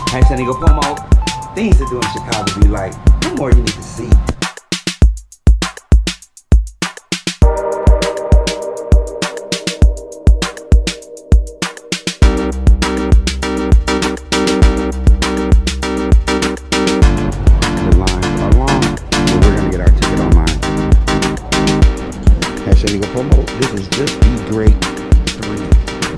Hashtag Niko Powe. Things to do in Chicago be like, what more you need to see? The lines are long, but we're gonna get our ticket online. Hashtag Niko Powe. This is just the great 3.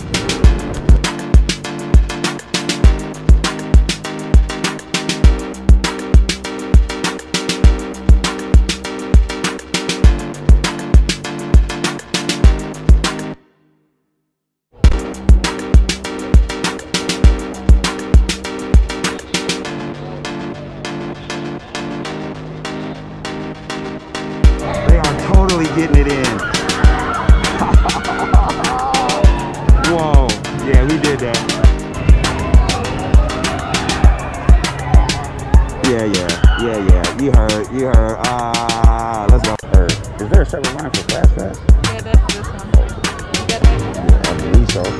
They are totally getting it in. Whoa. Yeah, we did that. Yeah. You heard. Let's go. Is there a separate line for fast pass? Yeah, that's this one. Yeah, I believe so.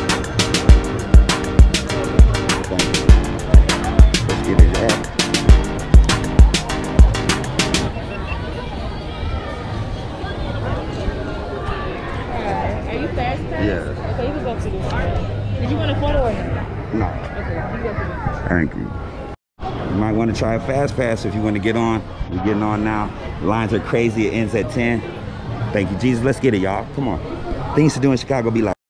Thank you. Let's get it at. Are you fast pass? Yeah. Okay, you can go to this one. Did you want a photo or no? No. Okay, you go to this one. Thank you. You might want to try a fast pass if you want to get on. We're getting on now. Lines are crazy. It ends at 10. Thank you, Jesus. Let's get it, y'all. Come on. Things to do in Chicago be like.